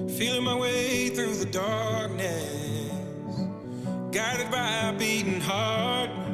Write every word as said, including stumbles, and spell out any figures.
Feeling my way through the darkness, guided by a beating heart.